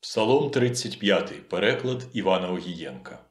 Псалом 35. Переклад Івана Огієнка.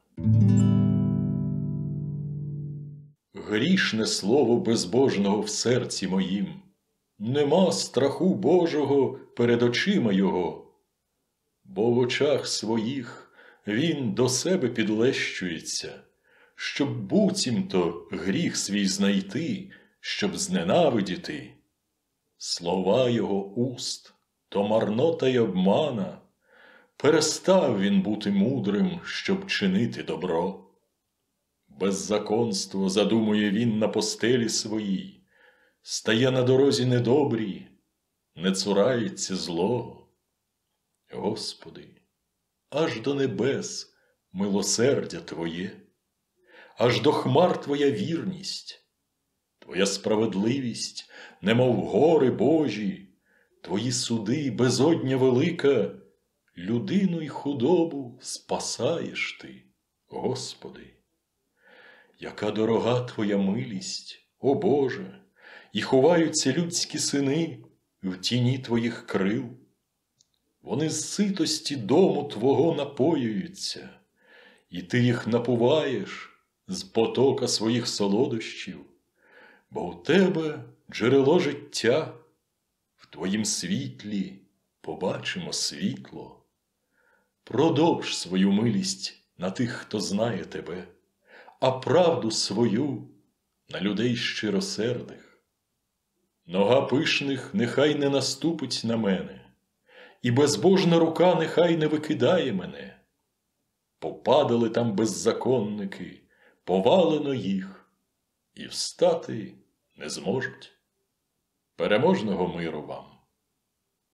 Грішне слово безбожного в серці моїм, нема страху Божого перед очима його, бо в очах своїх він до себе підлещується, щоб буцімто гріх свій знайти, щоб зненавидіти. Слова його уст то марнота й обмана, перестав він бути мудрим, щоб чинити добро. Беззаконство задумує він на постелі своїй, стає на дорозі недобрій, не цурається злого. Господи, аж до небес милосердя Твоє, аж до хмар Твоя вірність, Твоя справедливість, немов гори Божі, Твої суди безодня велика, людину й худобу спасаєш Ти, Господи. Яка дорога Твоя милість, о Боже, і ховаються людські сини в тіні Твоїх крил. Вони з ситості дому Твого напоюються, і Ти їх напуваєш з потока своїх солодощів, бо у Тебе джерело життя, в Твоїм світлі побачимо світло. Продовж свою милість на тих, хто знає Тебе, а правду свою на людей щиросердих. Нога пишних нехай не наступить на мене, і безбожна рука нехай не викидає мене. Попадали там беззаконники, повалено їх, і встати не зможуть. Переможного миру вам!